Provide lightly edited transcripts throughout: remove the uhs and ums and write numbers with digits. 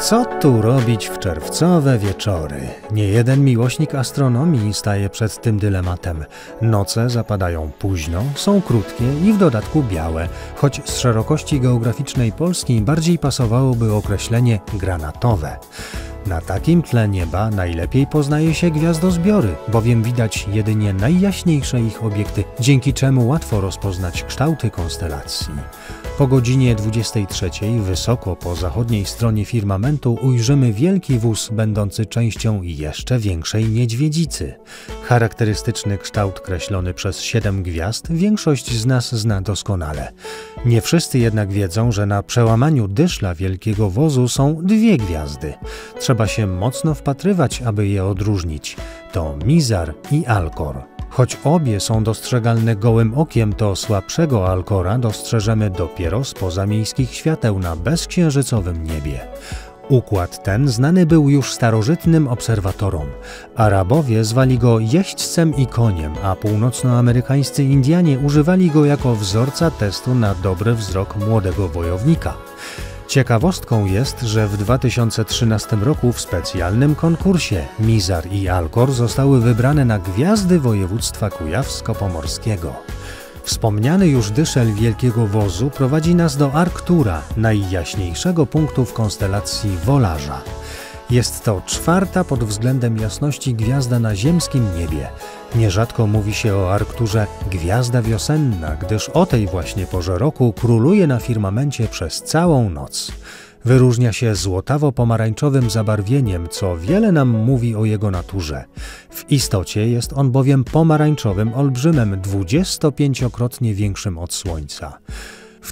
Co tu robić w czerwcowe wieczory? Niejeden miłośnik astronomii staje przed tym dylematem. Noce zapadają późno, są krótkie i w dodatku białe, choć z szerokości geograficznej Polski bardziej pasowałoby określenie granatowe. Na takim tle nieba najlepiej poznaje się gwiazdozbiory, bowiem widać jedynie najjaśniejsze ich obiekty, dzięki czemu łatwo rozpoznać kształty konstelacji. Po godzinie 23 wysoko po zachodniej stronie firmamentu ujrzymy wielki wóz będący częścią jeszcze większej niedźwiedzicy. Charakterystyczny kształt kreślony przez 7 gwiazd większość z nas zna doskonale. Nie wszyscy jednak wiedzą, że na przełamaniu dyszla wielkiego wozu są 2 gwiazdy. Trzeba się mocno wpatrywać, aby je odróżnić. To Mizar i Alcor. Choć obie są dostrzegalne gołym okiem, to słabszego Alcora dostrzeżemy dopiero spoza miejskich świateł na bezksiężycowym niebie. Układ ten znany był już starożytnym obserwatorom. Arabowie zwali go jeźdźcem i koniem, a północnoamerykańscy Indianie używali go jako wzorca testu na dobry wzrok młodego wojownika. Ciekawostką jest, że w 2013 roku w specjalnym konkursie Mizar i Alcor zostały wybrane na gwiazdy województwa kujawsko-pomorskiego. Wspomniany już dyszel wielkiego wozu prowadzi nas do Arktura, najjaśniejszego punktu w konstelacji Wolarza. Jest to 4. pod względem jasności gwiazda na ziemskim niebie. Nierzadko mówi się o Arkturze gwiazda wiosenna, gdyż o tej właśnie porze roku króluje na firmamencie przez całą noc. Wyróżnia się złotawo-pomarańczowym zabarwieniem, co wiele nam mówi o jego naturze. W istocie jest on bowiem pomarańczowym olbrzymem, 25-krotnie większym od Słońca. W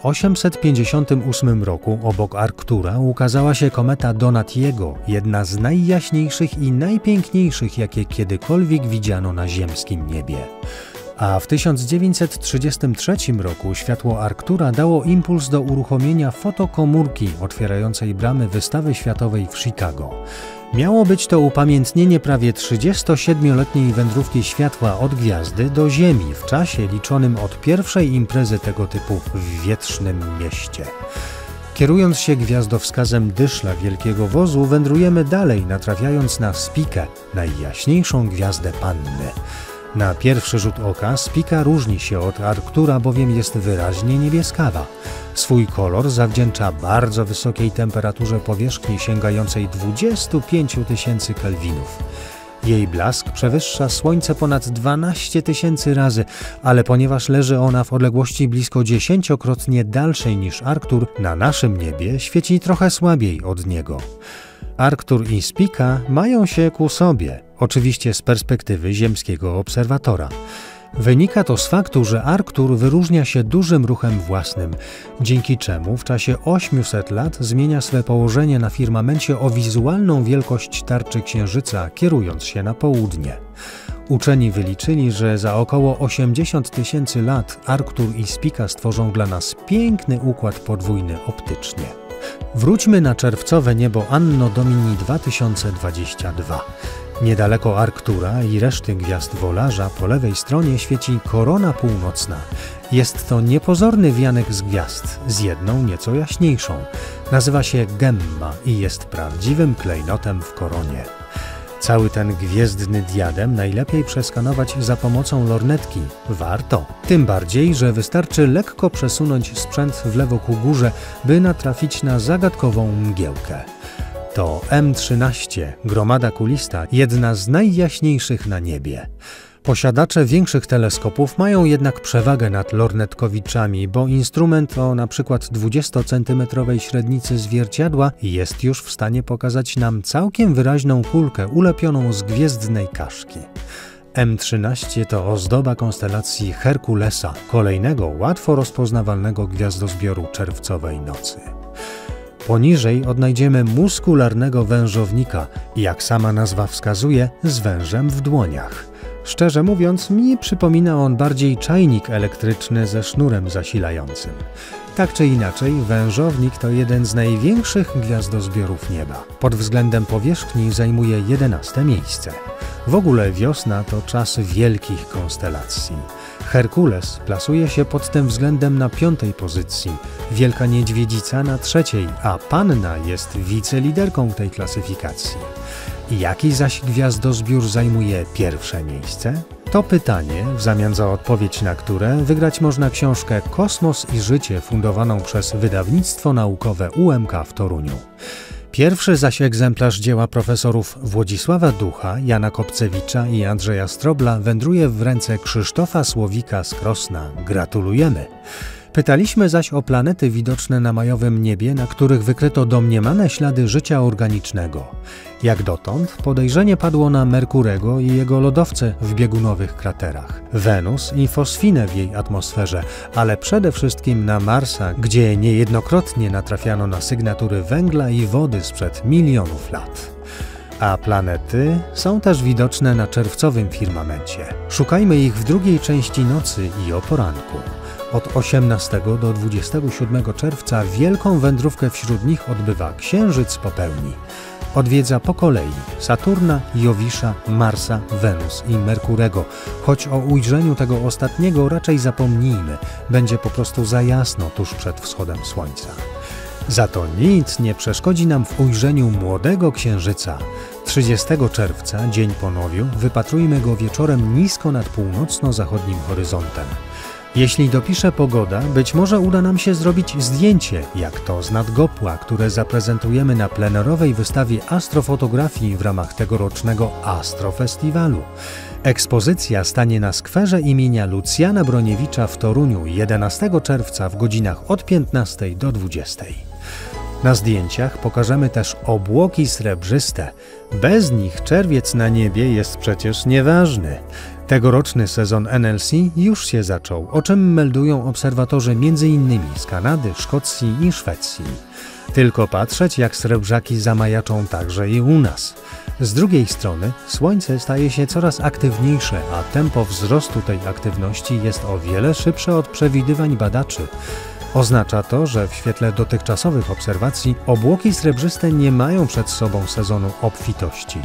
1858 roku obok Arktura ukazała się kometa Donatiego, jedna z najjaśniejszych i najpiękniejszych, jakie kiedykolwiek widziano na ziemskim niebie. A w 1933 roku światło Arktura dało impuls do uruchomienia fotokomórki otwierającej bramy wystawy światowej w Chicago. Miało być to upamiętnienie prawie 37-letniej wędrówki światła od gwiazdy do Ziemi w czasie liczonym od pierwszej imprezy tego typu w wietrznym mieście. Kierując się gwiazdowskazem dyszla wielkiego wozu, wędrujemy dalej, natrafiając na Spikę, najjaśniejszą gwiazdę Panny. Na pierwszy rzut oka Spika różni się od Arktura, bowiem jest wyraźnie niebieskawa. Swój kolor zawdzięcza bardzo wysokiej temperaturze powierzchni sięgającej 25 000 kelwinów. Jej blask przewyższa Słońce ponad 12 000 razy, ale ponieważ leży ona w odległości blisko 10-krotnie dalszej niż Arktur, na naszym niebie świeci trochę słabiej od niego. Arktur i Spika mają się ku sobie, oczywiście z perspektywy ziemskiego obserwatora. Wynika to z faktu, że Arktur wyróżnia się dużym ruchem własnym, dzięki czemu w czasie 800 lat zmienia swe położenie na firmamencie o wizualną wielkość tarczy Księżyca, kierując się na południe. Uczeni wyliczyli, że za około 80 000 lat Arktur i Spika stworzą dla nas piękny układ podwójny optycznie. Wróćmy na czerwcowe niebo Anno Domini 2022. Niedaleko Arktura i reszty gwiazd Wolarza po lewej stronie świeci korona północna. Jest to niepozorny wianek z gwiazd, z jedną nieco jaśniejszą. Nazywa się Gemma i jest prawdziwym klejnotem w koronie. Cały ten gwiezdny diadem najlepiej przeskanować za pomocą lornetki. Warto. Tym bardziej, że wystarczy lekko przesunąć sprzęt w lewo ku górze, by natrafić na zagadkową mgiełkę. To M13, gromada kulista, jedna z najjaśniejszych na niebie. Posiadacze większych teleskopów mają jednak przewagę nad lornetkowiczami, bo instrument o np. 20-centymetrowej średnicy zwierciadła jest już w stanie pokazać nam całkiem wyraźną kulkę ulepioną z gwiezdnej kaszki. M13 to ozdoba konstelacji Herkulesa, kolejnego łatwo rozpoznawalnego gwiazdozbioru czerwcowej nocy. Poniżej odnajdziemy muskularnego wężownika, jak sama nazwa wskazuje, z wężem w dłoniach. Szczerze mówiąc, mi przypomina on bardziej czajnik elektryczny ze sznurem zasilającym. Tak czy inaczej, wężownik to jeden z największych gwiazdozbiorów nieba. Pod względem powierzchni zajmuje 11. miejsce. W ogóle wiosna to czas wielkich konstelacji. Herkules plasuje się pod tym względem na 5. pozycji, Wielka Niedźwiedzica na 3., a Panna jest wiceliderką tej klasyfikacji. Jaki zaś gwiazdozbiór zajmuje 1. miejsce? To pytanie, w zamian za odpowiedź na które wygrać można książkę Kosmos i życie fundowaną przez wydawnictwo naukowe UMK w Toruniu. Pierwszy zaś egzemplarz dzieła profesorów Włodzisława Ducha, Jana Kopcewicza i Andrzeja Strobla wędruje w ręce Krzysztofa Słowika z Krosna. Gratulujemy! Pytaliśmy zaś o planety widoczne na majowym niebie, na których wykryto domniemane ślady życia organicznego. Jak dotąd podejrzenie padło na Merkurego i jego lodowce w biegunowych kraterach, Wenus i fosfinę w jej atmosferze, ale przede wszystkim na Marsa, gdzie niejednokrotnie natrafiano na sygnatury węgla i wody sprzed milionów lat. A planety są też widoczne na czerwcowym firmamencie. Szukajmy ich w drugiej części nocy i o poranku. Od 18 do 27 czerwca wielką wędrówkę wśród nich odbywa Księżyc po pełni. Odwiedza po kolei Saturna, Jowisza, Marsa, Wenus i Merkurego, choć o ujrzeniu tego ostatniego raczej zapomnijmy, będzie po prostu za jasno tuż przed wschodem słońca. Za to nic nie przeszkodzi nam w ujrzeniu młodego Księżyca. 30 czerwca, dzień po nowiu, wypatrujmy go wieczorem nisko nad północno-zachodnim horyzontem. Jeśli dopisze pogoda, być może uda nam się zrobić zdjęcie, jak to z nadgopła, które zaprezentujemy na plenerowej wystawie astrofotografii w ramach tegorocznego Astrofestiwalu. Ekspozycja stanie na skwerze imienia Lucjana Broniewicza w Toruniu 11 czerwca w godzinach od 15 do 20. Na zdjęciach pokażemy też obłoki srebrzyste. Bez nich czerwiec na niebie jest przecież nieważny. Tegoroczny sezon NLC już się zaczął, o czym meldują obserwatorzy m.in. z Kanady, Szkocji i Szwecji. Tylko patrzeć, jak srebrzaki zamajaczą także i u nas. Z drugiej strony Słońce staje się coraz aktywniejsze, a tempo wzrostu tej aktywności jest o wiele szybsze od przewidywań badaczy. Oznacza to, że w świetle dotychczasowych obserwacji obłoki srebrzyste nie mają przed sobą sezonu obfitości.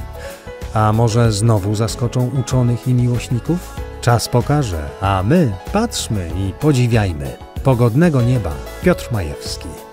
A może znowu zaskoczą uczonych i miłośników? Czas pokaże, a my patrzmy i podziwiajmy. Pogodnego nieba. Piotr Majewski.